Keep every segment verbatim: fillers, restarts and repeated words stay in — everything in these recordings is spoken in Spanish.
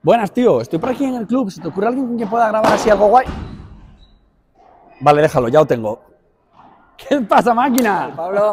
Buenas, tío. Estoy por aquí en el club. ¿Se te ocurre alguien con quien pueda grabar así algo guay? Vale, déjalo, ya lo tengo. ¿Qué pasa, máquina? Pablo.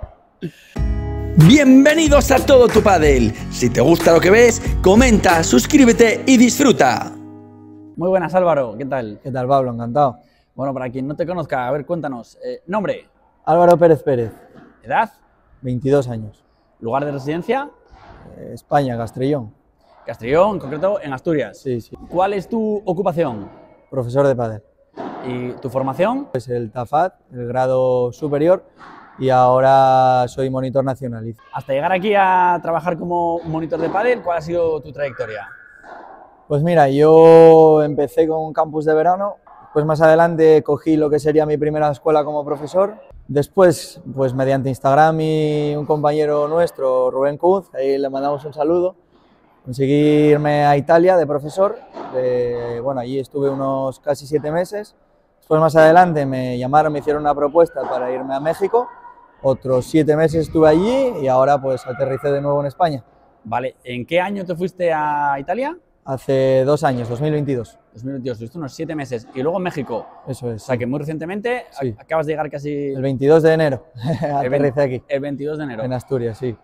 Bienvenidos a Todo Tu Pádel. Si te gusta lo que ves, comenta, suscríbete y disfruta. Muy buenas, Álvaro. ¿Qué tal? ¿Qué tal, Pablo? Encantado. Bueno, para quien no te conozca, a ver, cuéntanos. Eh, nombre, Álvaro Pérez Pérez, edad, veintidós años. lugar de residencia, Eh, España, Castrillón. Castellón, en concreto en Asturias. Sí, sí. ¿Cuál es tu ocupación Profesor de pádel. y tu formación? Pues el TAFAT, el grado superior, y ahora soy monitor nacional. Hasta llegar aquí a trabajar como monitor de pádel, ¿cuál ha sido tu trayectoria? Pues mira, yo empecé con un campus de verano, pues más adelante cogí lo que sería mi primera escuela como profesor. Después, pues mediante Instagram y un compañero nuestro, Rubén Cuz, ahí le mandamos un saludo, conseguí irme a Italia de profesor. De, bueno, allí estuve unos casi siete meses. Después más adelante me llamaron, me hicieron una propuesta para irme a México. Otros siete meses estuve allí y ahora pues aterricé de nuevo en España. Vale, ¿en qué año te fuiste a Italia? Hace dos años, dos mil veintidós. dos mil veintidós, estuviste unos siete meses. Y luego en México. Eso es. O sea que muy recientemente Sí. acabas de llegar casi El veintidós de enero el aterricé aquí, el veintidós de enero. en Asturias, sí.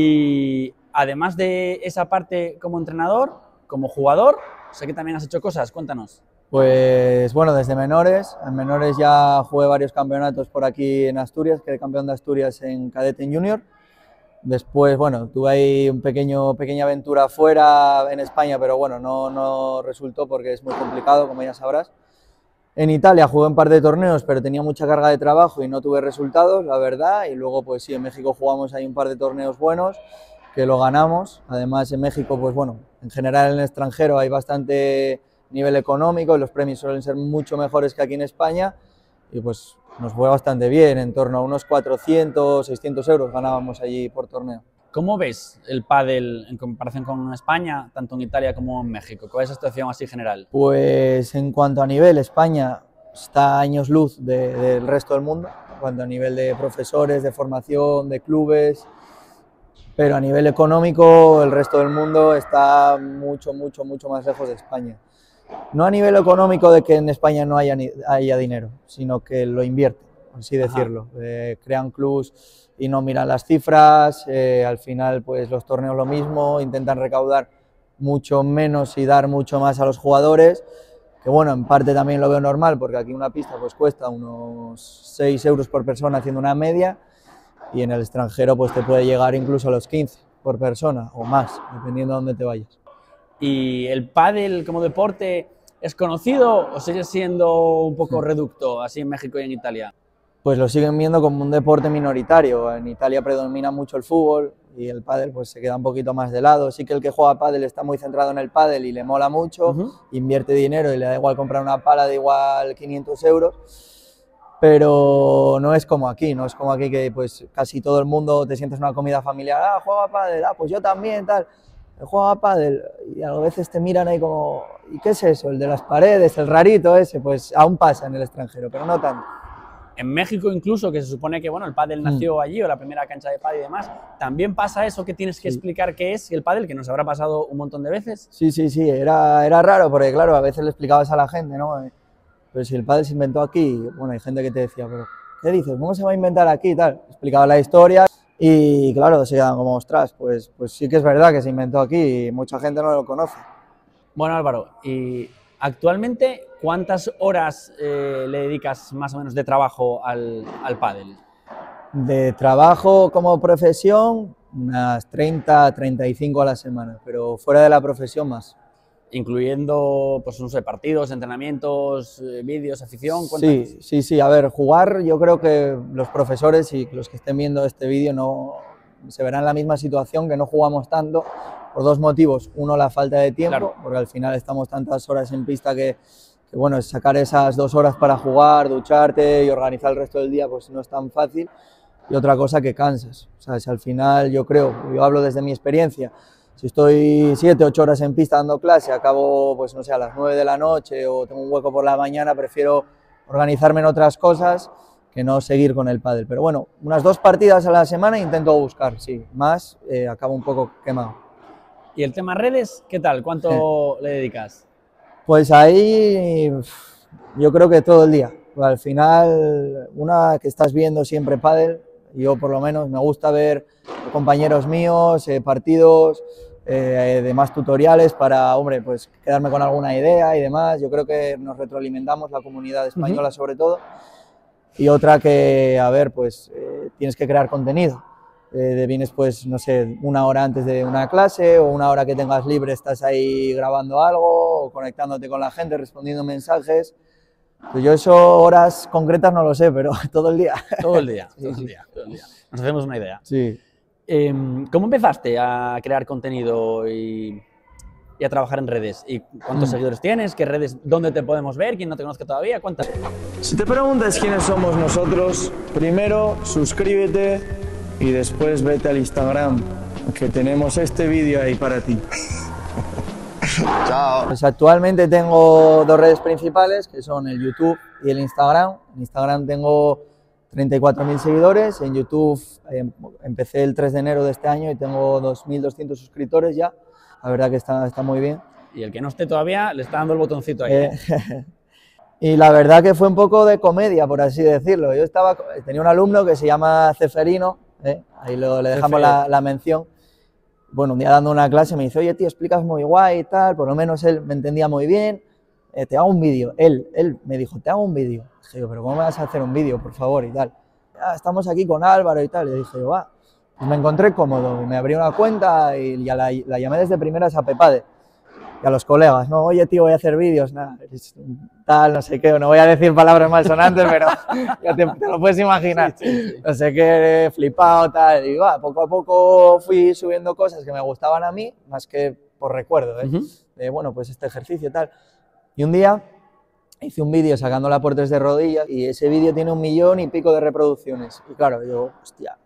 Y además de esa parte como entrenador, como jugador, sé que también has hecho cosas, cuéntanos. Pues bueno, desde menores, en menores ya jugué varios campeonatos por aquí en Asturias, quedé campeón de Asturias en cadete en junior. Después, bueno, tuve ahí un pequeño, pequeña aventura fuera en España, pero bueno, no, no resultó porque es muy complicado, como ya sabrás. En Italia jugué un par de torneos, pero tenía mucha carga de trabajo y no tuve resultados, la verdad. Y luego, pues sí, en México jugamos ahí un par de torneos buenos, que lo ganamos. Además, en México, pues bueno, en general en el extranjero hay bastante nivel económico y los premios suelen ser mucho mejores que aquí en España. Y pues nos fue bastante bien, en torno a unos cuatrocientos, seiscientos euros ganábamos allí por torneo. ¿Cómo ves el pádel en comparación con España, tanto en Italia como en México? ¿Cuál es la situación así general? Pues en cuanto a nivel, España está a años luz de, del resto del mundo, en cuanto a nivel de profesores, de formación, de clubes, pero a nivel económico el resto del mundo está mucho, mucho, mucho más lejos de España. No a nivel económico de que en España no haya, haya dinero, sino que lo invierten, por así decirlo. Eh, crean clubs y no miran las cifras, eh, al final pues los torneos lo mismo, intentan recaudar mucho menos y dar mucho más a los jugadores, que bueno, en parte también lo veo normal, porque aquí una pista pues cuesta unos seis euros por persona haciendo una media, y en el extranjero pues te puede llegar incluso a los quince por persona o más, dependiendo de dónde te vayas. ¿Y el pádel como deporte es conocido o sigue siendo un poco reducto, así en México y en Italia? Pues lo siguen viendo como un deporte minoritario. En Italia predomina mucho el fútbol y el pádel pues se queda un poquito más de lado. Sí que el que juega pádel está muy centrado en el pádel y le mola mucho, uh-huh. Invierte dinero y le da igual comprar una pala de igual quinientos euros, pero no es como aquí, no es como aquí que pues casi todo el mundo te sientes una comida familiar, ah, juega pádel, ah, pues yo también, tal. Juega pádel y a veces te miran ahí como, ¿y qué es eso? El de las paredes, el rarito ese, pues aún pasa en el extranjero, pero no tanto. En México incluso, que se supone que bueno, el pádel nació mm. allí, o la primera cancha de pádel y demás, ¿también pasa eso que tienes que sí. explicar qué es el pádel, que nos habrá pasado un montón de veces? Sí, sí, sí, era, era raro porque claro, a veces le explicabas a la gente, ¿no? Pero si el pádel se inventó aquí, bueno, hay gente que te decía, pero ¿qué dices? ¿Cómo se va a inventar aquí y tal? Explicaba la historia. Y claro, se quedan como, ostras, pues, pues sí que es verdad que se inventó aquí y mucha gente no lo conoce. Bueno, Álvaro, y actualmente, ¿cuántas horas eh, le dedicas más o menos de trabajo al, al pádel? De trabajo como profesión, unas treinta, treinta y cinco a la semana, pero fuera de la profesión más. Incluyendo, pues no sé, partidos, entrenamientos, eh, vídeos, afición. Sí, sí, sí. A ver, jugar, yo creo que los profesores y los que estén viendo este vídeo no se verán en la misma situación, que no jugamos tanto por dos motivos. Uno, la falta de tiempo, claro. Porque al final estamos tantas horas en pista que, que, bueno, sacar esas dos horas para jugar, ducharte y organizar el resto del día, pues no es tan fácil. Y otra cosa, que cansas. O sea, si al final, yo creo, yo hablo desde mi experiencia, si estoy siete, ocho horas en pista dando clase, acabo, pues no sé, a las nueve de la noche o tengo un hueco por la mañana, prefiero organizarme en otras cosas que no seguir con el pádel. Pero bueno, unas dos partidas a la semana intento buscar, sí, más, eh, acabo un poco quemado. ¿Y el tema redes, qué tal? ¿Cuánto le dedicas? Pues ahí yo creo que todo el día. Al final, una que estás viendo siempre pádel, yo por lo menos me gusta ver compañeros míos, eh, partidos, eh, demás tutoriales para, hombre, pues quedarme con alguna idea y demás. Yo creo que nos retroalimentamos, la comunidad española uh-huh. sobre todo. Y otra que, a ver, pues eh, tienes que crear contenido. Eh, vienes, pues, no sé, una hora antes de una clase o una hora que tengas libre, estás ahí grabando algo o conectándote con la gente, respondiendo mensajes. Pues yo eso, horas concretas no lo sé, pero todo el día. Todo el día, sí, todo, sí. el día todo el día. Nos hacemos una idea. Sí. Eh, ¿Cómo empezaste a crear contenido y, y a trabajar en redes? ¿Y cuántos mm. seguidores tienes? ¿Qué redes? ¿Dónde te podemos ver? ¿Quién no te conozca todavía? ¿Cuántas? Si te preguntas quiénes somos nosotros, primero suscríbete y después vete al Instagram, que tenemos este vídeo ahí para ti. Chao. Pues actualmente tengo dos redes principales, que son el YouTube y el Instagram. En Instagram tengo treinta y cuatro mil seguidores, en YouTube eh, empecé el tres de enero de este año y tengo dos mil doscientos suscriptores ya. La verdad que está, está muy bien. Y el que no esté todavía, le está dando el botoncito ahí. Eh, y la verdad que fue un poco de comedia, por así decirlo. Yo estaba, tenía un alumno que se llama Ceferino, eh, ahí lo, le dejamos la, la mención. Bueno, un día dando una clase me dice, oye, tío, explicas muy guay y tal, por lo menos él me entendía muy bien, eh, te hago un vídeo. Él, él me dijo, te hago un vídeo. Dije yo, pero ¿cómo me vas a hacer un vídeo, por favor, y tal? Ah, estamos aquí con Álvaro y tal. Y dije yo, va. Pues me encontré cómodo, me abrí una cuenta y ya la, la llamé desde primeras a Pepade. Y a los colegas, no, oye, tío, voy a hacer vídeos, nada, tal, no sé qué, no voy a decir palabras malsonantes, pero ya te, te lo puedes imaginar. Sí, sí, sí. No sé qué, flipado, tal, y va, poco a poco fui subiendo cosas que me gustaban a mí, más que por recuerdo, ¿eh? Uh-huh. De, bueno, pues este ejercicio, tal. Y un día hice un vídeo sacándola por tres de rodillas y ese vídeo tiene un millón y pico de reproducciones. Y claro, yo, hostia,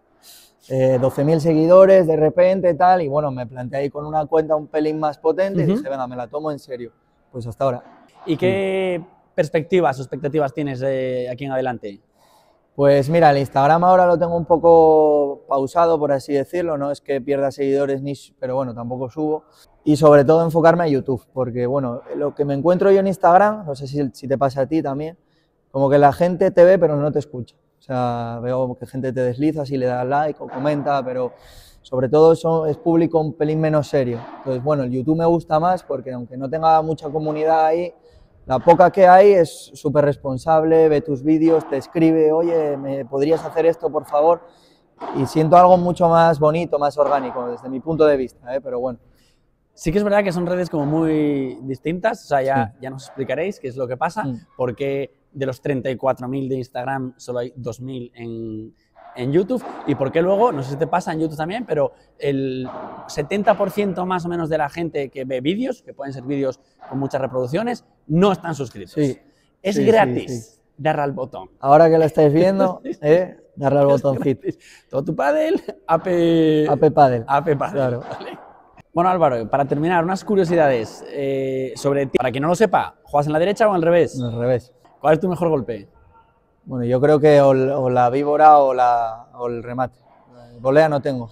eh, doce mil seguidores de repente, tal, y bueno, me planteé ahí con una cuenta un pelín más potente uh-huh. y dije, venga, me la tomo en serio. Pues hasta ahora. ¿Y qué sí. perspectivas o expectativas tienes de aquí en adelante? Pues mira, el Instagram ahora lo tengo un poco pausado, por así decirlo, no es que pierda seguidores, ni, pero bueno, tampoco subo. Y sobre todo enfocarme a YouTube, porque bueno, lo que me encuentro yo en Instagram, no sé si, si te pasa a ti también, como que la gente te ve pero no te escucha. O sea, veo que gente te desliza si le das like o comenta, pero sobre todo eso es público un pelín menos serio. Entonces, bueno, el YouTube me gusta más porque aunque no tenga mucha comunidad ahí, la poca que hay es súper responsable, ve tus vídeos, te escribe, oye, ¿me podrías hacer esto, por favor? Y siento algo mucho más bonito, más orgánico, desde mi punto de vista, ¿eh? Pero bueno. Sí que es verdad que son redes como muy distintas, o sea, ya, sí. ya nos explicaréis qué es lo que pasa, mm. porque de los treinta y cuatro mil de Instagram solo hay dos mil en, en YouTube, y por qué luego, no sé si te pasa en YouTube también, pero el setenta por ciento más o menos de la gente que ve vídeos, que pueden ser vídeos con muchas reproducciones, no están suscritos. Sí. Es sí, gratis sí, sí. darle al botón. Ahora que lo estáis viendo, ¿eh? darle al botoncito. Todo tu pádel, A P... A P Pádel. A P Pádel, claro. ¿Vale? Bueno, Álvaro, para terminar, unas curiosidades eh, sobre ti. Para quien no lo sepa, ¿juegas en la derecha o en el revés? En el revés. ¿Cuál es tu mejor golpe? Bueno, yo creo que o, o la víbora o, la, o el remate. Volea no tengo.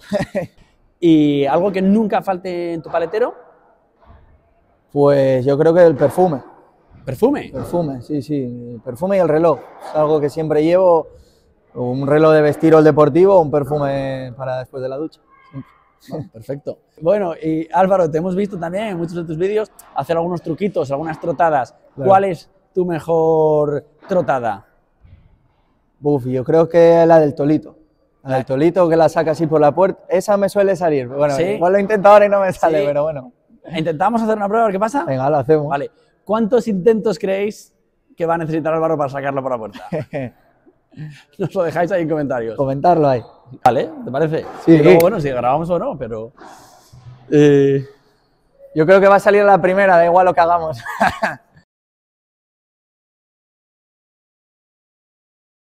¿Y algo que nunca falte en tu paletero? Pues yo creo que el perfume. ¿Perfume? Perfume, sí, sí. El perfume y el reloj. Es algo que siempre llevo. Un reloj de vestir o el deportivo o un perfume para después de la ducha. Bueno, perfecto. Bueno, y Álvaro, te hemos visto también en muchos de tus vídeos hacer algunos truquitos, algunas trotadas. Claro. ¿Cuál es tu mejor trotada? Uf, yo creo que la del tolito. La del tolito que la saca así por la puerta. Esa me suele salir. Bueno, ¿sí? Igual lo he intentado ahora y no me sale, ¿sí? Pero bueno. ¿Intentamos hacer una prueba a ver qué pasa? Venga, lo hacemos. Vale. ¿Cuántos intentos creéis que va a necesitar Álvaro para sacarlo por la puerta? Nos lo dejáis ahí en comentarios. Comentarlo ahí. Vale, ¿te parece? Sí. Y luego, bueno, si grabamos o no, pero... Eh... Yo creo que va a salir la primera, da igual lo que hagamos.